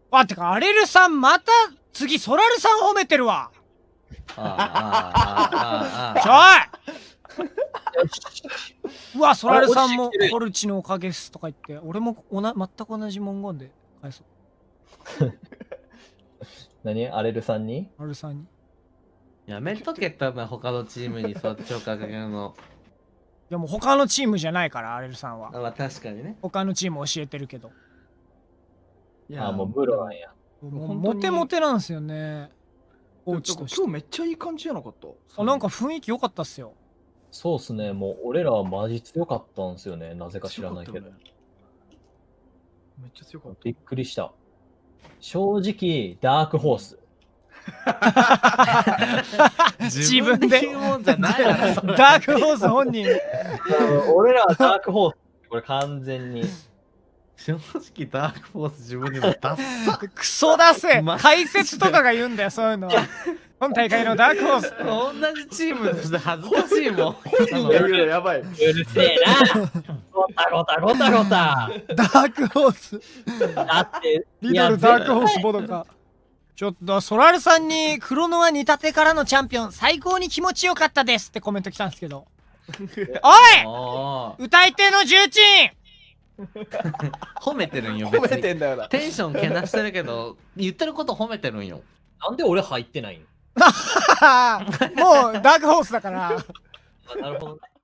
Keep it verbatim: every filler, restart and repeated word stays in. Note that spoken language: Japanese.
あ、てか、アレルさん、また、次、ソラルさん褒めてるわ。 ああ、ああ、ああ、 ちょいうわ、ソラルさんもコルチのおかげっすとか言って、俺もおな全く同じ文言で返そう。 何アレルさんにアレルさんに。 やめとけったな、他のチームにそっちをかけるの。 いやもう他のチームじゃないから、アレルさんは。 あ、まあ確かにね。 他のチーム教えてるけど。 いやあ、もうブロなんや。 もうモテモテなんですよね。コーチとして。 今日めっちゃいい感じじゃなかった？ あ、なんか雰囲気良かったっすよ。 そうっすね。もう俺らはマジ強かったんですよね。なぜか知らないけど。 めっちゃ強かった。 びっくりした。正直、ダークホース。 自分で言うもんじゃないやろ、それ。 ダークホース本人。 俺らはダークホース。これ完全に。 正直ダークフォース自分でもダッサ。 クソだせマジで解説とかが言うんだよ、そういうのは。今大会のダークホース。 同じチームとして恥ずかしいもん。 いやいややばい。 うるせえな。ゴタゴタゴタゴタ。 ダークホース。 だって、 リドルダークホースボドカ。ちょっと、ソラルさんにクロノア煮立てからのチャンピオン、最高に気持ちよかったですってコメント来たんですけど。おい歌い手の重鎮褒めてるんよ、 褒め別に。 てんだよな。 テンションけなしてるけど、言ってること褒めてるんよ。 なんで俺入ってないんもうダークホースだから。 あなるほどね。